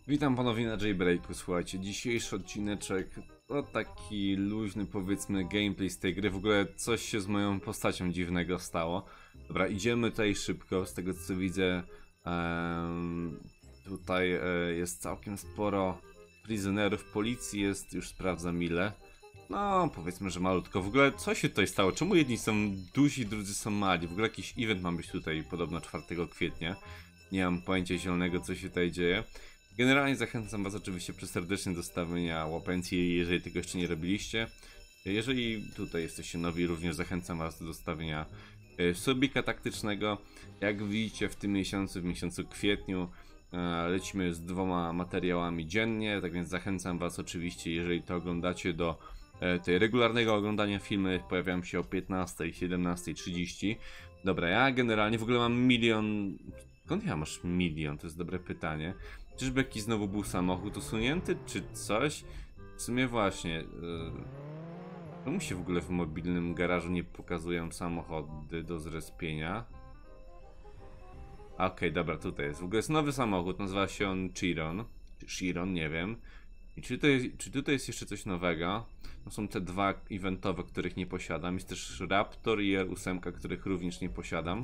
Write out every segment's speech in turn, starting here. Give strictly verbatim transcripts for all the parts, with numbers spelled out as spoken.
Witam ponownie na Jaybreaku. Słuchajcie, dzisiejszy odcineczek to taki luźny, powiedzmy, gameplay z tej gry. W ogóle coś się z moją postacią dziwnego stało. Dobra, idziemy tutaj szybko, z tego co widzę. Um, tutaj e, jest całkiem sporo prisonerów, policji jest, już sprawdzam ile. No, powiedzmy, że malutko. W ogóle co się tutaj stało? Czemu jedni są duzi, drudzy są mali? W ogóle jakiś event ma być tutaj podobno czwartego kwietnia. Nie mam pojęcia zielonego, co się tutaj dzieje. Generalnie zachęcam was oczywiście serdecznie do stawienia łapencji, jeżeli tego jeszcze nie robiliście. Jeżeli tutaj jesteście nowi, również zachęcam was do stawienia subika taktycznego. Jak widzicie, w tym miesiącu, w miesiącu kwietniu, lecimy z dwoma materiałami dziennie, tak więc zachęcam was oczywiście, jeżeli to oglądacie, do tej regularnego oglądania. Filmy pojawiają się o piętnastej, siedemnastej trzydzieści. Dobra, ja generalnie w ogóle mam milion... Skąd ja masz milion? To jest dobre pytanie. Czyżby jakiś znowu był samochód usunięty, czy coś? W sumie właśnie... Yy... Czemu się w ogóle w mobilnym garażu nie pokazują samochody do zrespienia? Okej, okay, dobra, tutaj jest. W ogóle jest nowy samochód, nazywa się on Chiron. Czy Chiron, nie wiem. I czy tutaj, czy tutaj jest jeszcze coś nowego? To są te dwa eventowe, których nie posiadam. Jest też Raptor i R osiem, których również nie posiadam.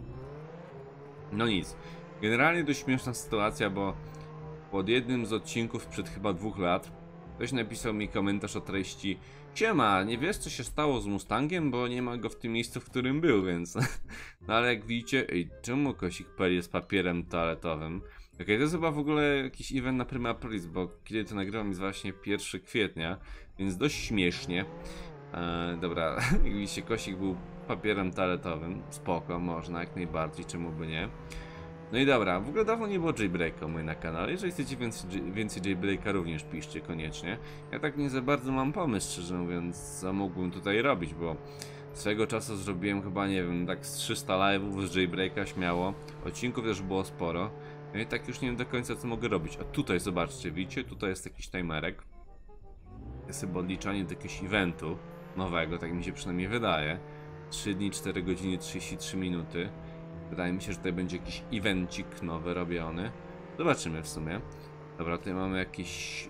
No nic. Generalnie dość śmieszna sytuacja, bo pod jednym z odcinków sprzed chyba dwóch lat ktoś napisał mi komentarz o treści: siema, nie wiesz co się stało z Mustangiem, bo nie ma go w tym miejscu, w którym był, więc... No ale jak widzicie, ej, czemu Kosik Pel jest papierem toaletowym? Okej, okay, to jest chyba w ogóle jakiś event na Prima Aprilis, bo kiedy to nagrywam jest właśnie pierwszego kwietnia, więc dość śmiesznie. Eee, dobra, jak widzicie, Kosik był papierem toaletowym, spoko, można jak najbardziej, czemu by nie. No i dobra, w ogóle dawno nie było Jaybreaka mój na kanale. Jeżeli chcecie więcej, więcej Jaybreaka, również piszcie koniecznie. Ja tak nie za bardzo mam pomysł, szczerze mówiąc, co mógłbym tutaj robić, bo swego czasu zrobiłem chyba, nie wiem, tak z trzysta live'ów z Jaybreaka śmiało. Odcinków też było sporo. No i tak już nie wiem do końca, co mogę robić. A tutaj zobaczcie, widzicie, tutaj jest jakiś timerek. Jest chyba odliczanie do jakiegoś eventu nowego, tak mi się przynajmniej wydaje. trzy dni, cztery godziny, trzydzieści trzy minuty. Wydaje mi się, że tutaj będzie jakiś evencik nowy robiony. Zobaczymy w sumie. Dobra, tutaj mamy jakieś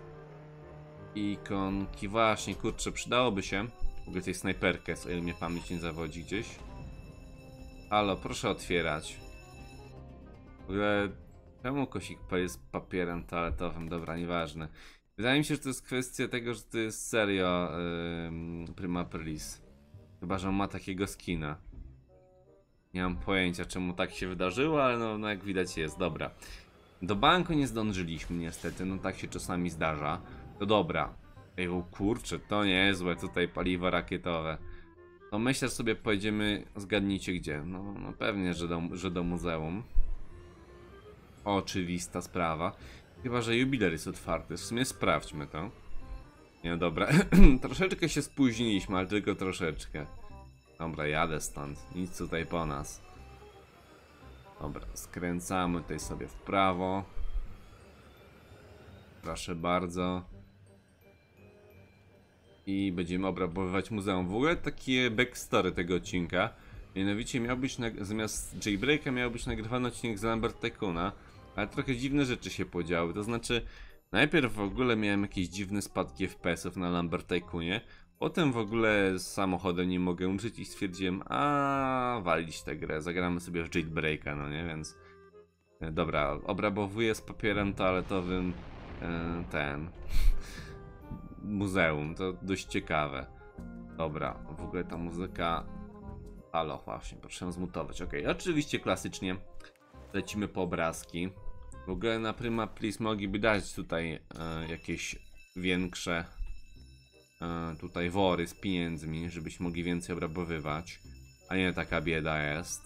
ikonki. Właśnie, kurczę, przydałoby się. W ogóle tej snajperkę jest, o ile mnie pamięć nie zawodzi gdzieś. Halo, proszę otwierać. W ogóle, czemu Kosik Pel jest papierem toaletowym? Dobra, nieważne. Wydaje mi się, że to jest kwestia tego, że to jest serio yy, Prima Aprilis. Chyba że on ma takiego skina. Nie mam pojęcia, czemu tak się wydarzyło, ale no, no jak widać jest, dobra. Do banku nie zdążyliśmy niestety, no tak się czasami zdarza. To dobra. Ej, o kurczę, to niezłe tutaj paliwo rakietowe. To myślę, że sobie pojedziemy, zgadnijcie gdzie. No, no pewnie, że do, że do muzeum. Oczywista sprawa. Chyba że jubiler jest otwarty, w sumie sprawdźmy to. Nie, dobra, troszeczkę się spóźniliśmy, ale tylko troszeczkę. Dobra, jadę stąd, nic tutaj po nas. Dobra, skręcamy tutaj sobie w prawo. Proszę bardzo. I będziemy obrabowywać muzeum. W ogóle takie backstory tego odcinka. Mianowicie miał być, zamiast Jaybreaka miał być nagrywany odcinek z Lambert Tycoona. Ale trochę dziwne rzeczy się podziały, to znaczy najpierw w ogóle miałem jakieś dziwne spadki F P S-ów na Lambert Tycoonie. Potem w ogóle z samochodem nie mogę użyć i stwierdziłem, a walić tę grę, zagramy sobie w Jailbreaka, no nie, więc... Dobra, obrabowuję z papierem toaletowym e, ten... muzeum, to dość ciekawe. Dobra, w ogóle ta muzyka... Halo, właśnie, proszę zmutować, ok. Oczywiście klasycznie lecimy po obrazki. W ogóle na Prima Aprilis mogliby dać tutaj e, jakieś większe... tutaj wory z pieniędzmi, żebyśmy mogli więcej obrabowywać, a nie taka bieda jest.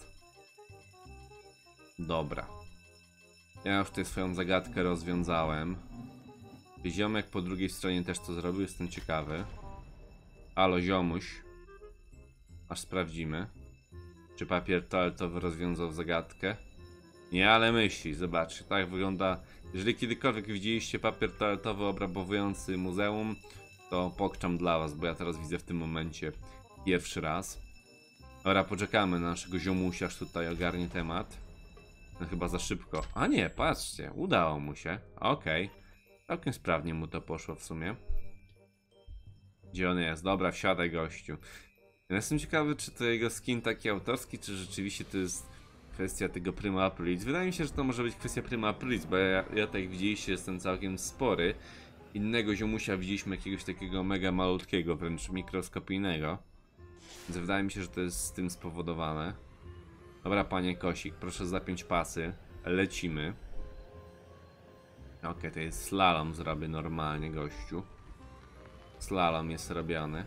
Dobra. Ja już tutaj swoją zagadkę rozwiązałem. Ziomek po drugiej stronie też to zrobił, jestem ciekawy. Halo ziomuś. Aż sprawdzimy, czy papier toaletowy rozwiązał zagadkę. Nie, ale myśli, zobaczcie, tak wygląda. Jeżeli kiedykolwiek widzieliście papier toaletowy obrabowujący muzeum, to pokczam dla was, bo ja teraz widzę w tym momencie pierwszy raz. Dobra, poczekamy na naszego ziomusia, aż tutaj ogarnie temat. No chyba za szybko. A nie, patrzcie, udało mu się. Okej. Okay. Całkiem sprawnie mu to poszło w sumie. Gdzie on jest? Dobra, wsiadaj gościu. Ja jestem ciekawy, czy to jego skin taki autorski, czy rzeczywiście to jest kwestia tego Prima Aprilis. Wydaje mi się, że to może być kwestia Prima Aprilis, bo ja, ja tak jak widzieliście, jestem całkiem spory. Innego ziomusia widzieliśmy jakiegoś takiego mega malutkiego, wręcz mikroskopijnego. Więc wydaje mi się, że to jest z tym spowodowane. Dobra, panie Kosik, proszę zapiąć pasy. Lecimy. Ok, to jest slalom, zrobię normalnie, gościu. Slalom jest robiony.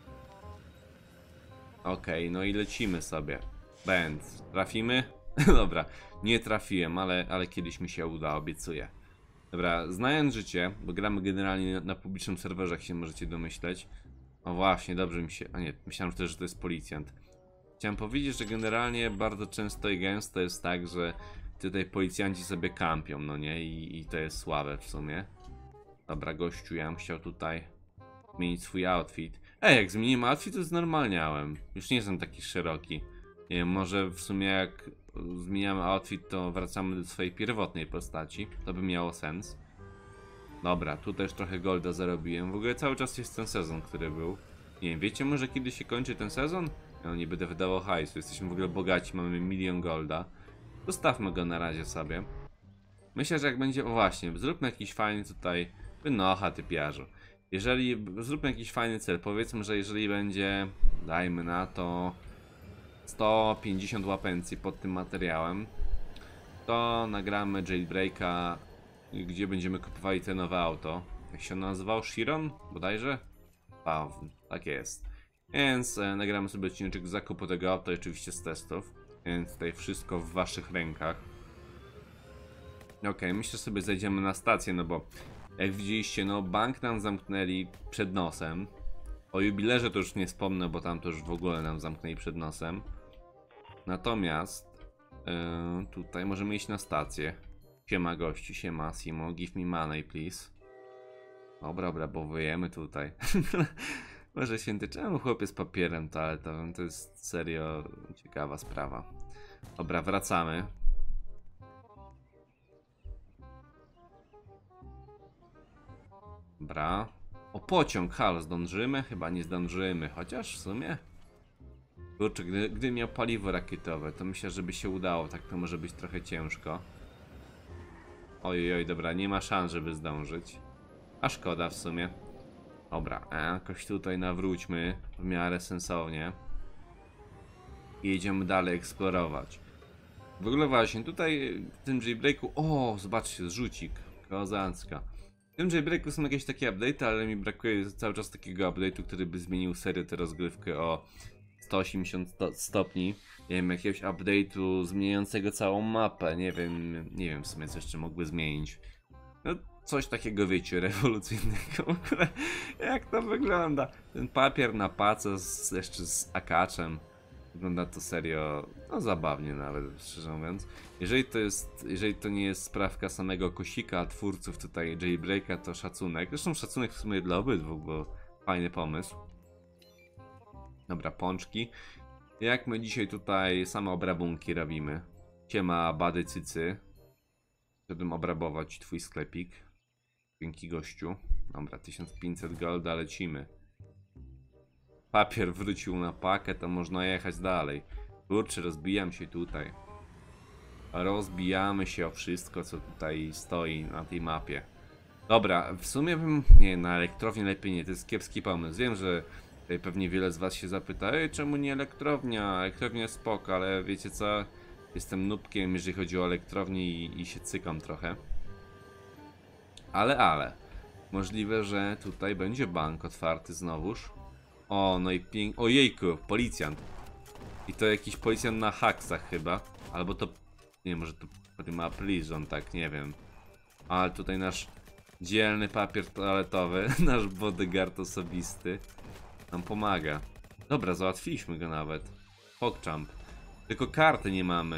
Ok, no i lecimy sobie. Będ. Trafimy? Dobra, nie trafiłem, ale, ale kiedyś mi się uda, obiecuję. Dobra, znając życie, bo gramy generalnie na, na publicznym serwerze, jak się możecie domyśleć. O właśnie, dobrze mi się... A nie, myślałem też, że to jest policjant. Chciałem powiedzieć, że generalnie bardzo często i gęsto jest tak, że tutaj policjanci sobie kampią, no nie? I, i to jest słabe w sumie. Dobra, gościu, ja bym chciał tutaj zmienić swój outfit. Ej, jak zmieniłem outfit, to znormalniałem. Już nie jestem taki szeroki. Nie wiem, może w sumie jak zmieniamy outfit, to wracamy do swojej pierwotnej postaci. To by miało sens. Dobra, tu też trochę golda zarobiłem. W ogóle cały czas jest ten sezon, który był. Nie wiem, wiecie może kiedy się kończy ten sezon? Ja nie będę wydawał hajsu, jesteśmy w ogóle bogaci, mamy milion golda. Zostawmy go na razie sobie. Myślę, że jak będzie... O właśnie, zróbmy jakiś fajny tutaj... Wynocha, typiarzu. Jeżeli... Zróbmy jakiś fajny cel. Powiedzmy, że jeżeli będzie... Dajmy na to... sto pięćdziesiąt łapencji pod tym materiałem, to nagramy jailbreaka, gdzie będziemy kupowali te nowe auto. Jak się nazywał? Chiron? Bodajże? Wow, tak jest. Więc e, nagramy sobie odcinek zakupu tego auta, oczywiście z testów. Więc tutaj wszystko w waszych rękach. Ok, myślę, że sobie zejdziemy na stację, no bo jak widzieliście, no bank nam zamknęli przed nosem. O jubilerze to już nie wspomnę, bo tam to już w ogóle nam zamknęli przed nosem. Natomiast yy, tutaj możemy iść na stację. Siema gościu, siema Simo, give me money please. Dobra, dobra, bo wyjemy tutaj. Może święty, czemu chłopie z papierem toaletowym? To jest serio ciekawa sprawa. Dobra, wracamy. Dobra. O, pociąg, halo, zdążymy? Chyba nie zdążymy, chociaż w sumie... Kurczę, gdy, gdy miał paliwo rakietowe, to myślę, że by się udało, tak to może być trochę ciężko. Oj, oj, dobra, nie ma szans, żeby zdążyć. A szkoda w sumie. Dobra, a jakoś tutaj nawróćmy w miarę sensownie. I jedziemy dalej eksplorować. W ogóle właśnie, tutaj w tym jailbreaku... O, zobaczcie, zrzucik. Kozacka. W tym jailbreaku są jakieś takie update'y, ale mi brakuje cały czas takiego update'u, który by zmienił serię tę rozgrywkę o sto osiemdziesiąt stopni. Nie wiem, jakiegoś update'u zmieniającego całą mapę. Nie wiem, nie wiem w sumie co jeszcze mógłby zmienić. No coś takiego, wiecie, rewolucyjnego. W ogóle jak to wygląda? Ten papier na pace z, jeszcze z akaczem. Wygląda to serio, no zabawnie nawet, szczerze mówiąc. Jeżeli to jest, jeżeli to nie jest sprawka samego Kosika, twórców tutaj jailbreaka, to szacunek. Zresztą szacunek w sumie dla obydwu, bo fajny pomysł. Dobra, pączki. Jak my dzisiaj tutaj same obrabunki robimy? Siema, bady cycy. Żebym obrabować twój sklepik. Dzięki gościu. Dobra, tysiąc pięćset golda, lecimy. Papier wrócił na pakę, to można jechać dalej. Kurczę, rozbijam się tutaj. Rozbijamy się o wszystko, co tutaj stoi na tej mapie. Dobra, w sumie bym... Nie, na elektrownię lepiej nie, to jest kiepski pomysł. Wiem, że pewnie wiele z was się zapyta, ej, czemu nie elektrownia? Elektrownia jest spoko, ale wiecie co? Jestem nubkiem, jeżeli chodzi o elektrownię i, i się cykam trochę. Ale, ale. Możliwe, że tutaj będzie bank otwarty znowuż. O, no i pięknie. Ojejku, policjant. I to jakiś policjant na haksach chyba. Albo to... Nie, może to Prima Prison, tak, nie wiem. Ale tutaj nasz dzielny papier toaletowy, nasz bodyguard osobisty nam pomaga. Dobra, załatwiliśmy go nawet. PogChamp. Tylko karty nie mamy.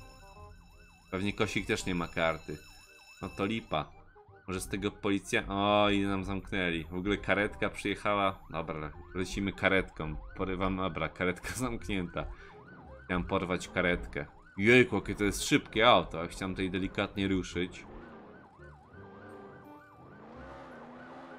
Pewnie Kosik też nie ma karty. No to lipa. Może z tego policja... O, i nam zamknęli. W ogóle karetka przyjechała. Dobra, lecimy karetką. Porywam, dobra, karetka zamknięta. Chciałem porwać karetkę. Jejku, jakie to jest szybkie auto. Chciałem tutaj delikatnie ruszyć.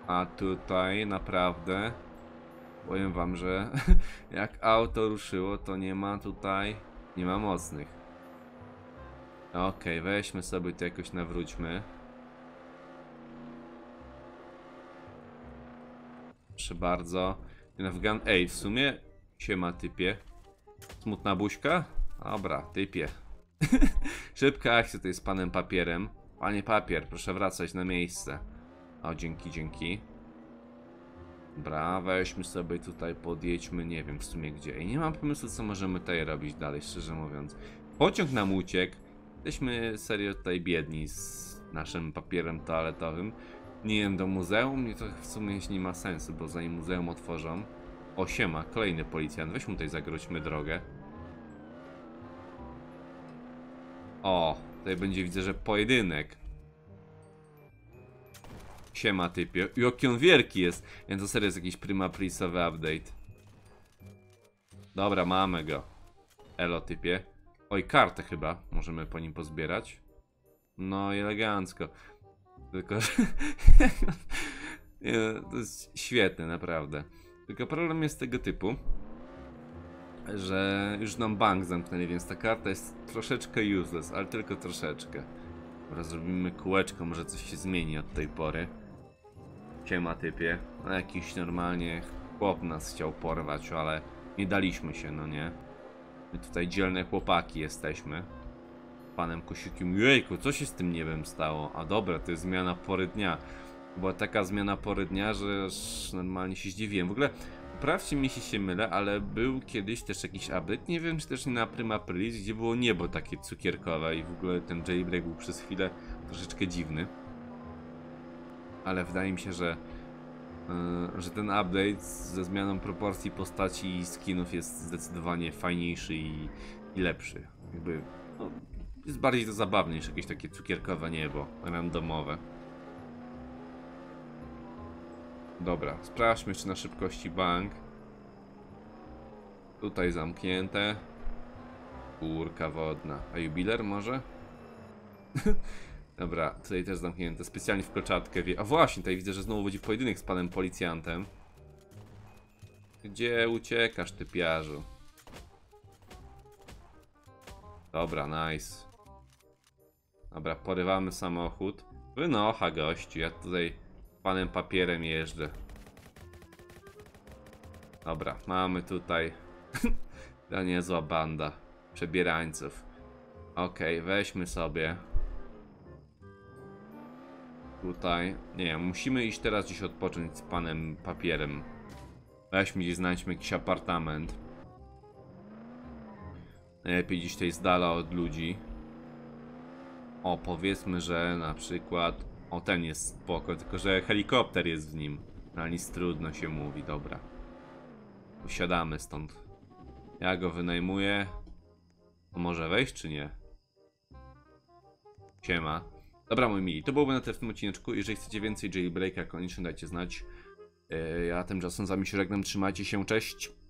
A tutaj naprawdę powiem wam, że jak auto ruszyło, to nie ma tutaj, nie ma mocnych. Okej, okay, weźmy sobie to jakoś, nawróćmy. Proszę bardzo. Afgan... Ej, w sumie siema typie. Smutna buźka? Dobra, typie. Szybka akcja tutaj z panem papierem. Panie papier, proszę wracać na miejsce. O, dzięki, dzięki. Dobra, weźmy sobie tutaj, podjedźmy, nie wiem w sumie gdzie. I nie mam pomysłu, co możemy tutaj robić dalej, szczerze mówiąc. Pociąg nam uciekł. Jesteśmy serio tutaj biedni z naszym papierem toaletowym. Nie wiem, do muzeum? Nie, to w sumie nie ma sensu, bo zanim muzeum otworzą... O, siema, kolejny policjant. Weźmy tutaj, zagróźmy drogę. O, tutaj będzie, widzę, że pojedynek. Siema typie. Jaki on wielki jest. Więc to serio jest jakiś prima prisowy update. Dobra, mamy go. Elo typie. Oj, kartę chyba możemy po nim pozbierać. No i elegancko. Tylko, że... Nie, to jest świetne, naprawdę. Tylko problem jest tego typu, że już nam bank zamknęli, więc ta karta jest troszeczkę useless, ale tylko troszeczkę. Dobra, zrobimy kółeczko, może coś się zmieni od tej pory. Siema typie. No, jakiś normalnie chłop nas chciał porwać, ale nie daliśmy się, no nie. My tutaj dzielne chłopaki jesteśmy. Panem Kosiukiem. Jejku, co się z tym niebem stało? A dobra, to jest zmiana pory dnia. Była taka zmiana pory dnia, że aż normalnie się zdziwiłem. W ogóle, poprawcie mi, jeśli się mylę, ale był kiedyś też jakiś update, nie wiem, czy też nie na Prima Aprilis, gdzie było niebo takie cukierkowe i w ogóle ten jailbreak był przez chwilę troszeczkę dziwny. Ale wydaje mi się, że, yy, że ten update ze zmianą proporcji postaci i skinów jest zdecydowanie fajniejszy i, i lepszy. Jakby, no, jest bardziej to zabawne niż jakieś takie cukierkowe niebo, randomowe. Dobra, sprawdźmy jeszcze na szybkości bank. Tutaj zamknięte. Kurka wodna. A jubiler może? Dobra, tutaj też zamknięte. Specjalnie w kolczatkę wie. A właśnie, tutaj widzę, że znowu będzie pojedynek z panem policjantem. Gdzie uciekasz, typiarzu? Dobra, nice. Dobra, porywamy samochód. Wynocha gościu, ja tutaj panem papierem jeżdżę. Dobra, mamy tutaj ta niezła banda przebierańców. Okej, okay, weźmy sobie tutaj. Nie, musimy iść teraz gdzieś odpocząć z panem papierem. Weźmy gdzieś, znajdźmy jakiś apartament. Najlepiej gdzieś tutaj z dala od ludzi. O, powiedzmy, że na przykład... O, ten jest spoko, tylko że helikopter jest w nim. Na nic trudno się mówi, dobra. Usiadamy stąd. Ja go wynajmuję. To może wejść, czy nie? Siema. Dobra, moi mili, to byłoby na tyle w tym odcineczku. Jeżeli chcecie więcej jailbreaka, koniecznie dajcie znać. Ja tymczasem z wami się żegnam, trzymajcie się, cześć.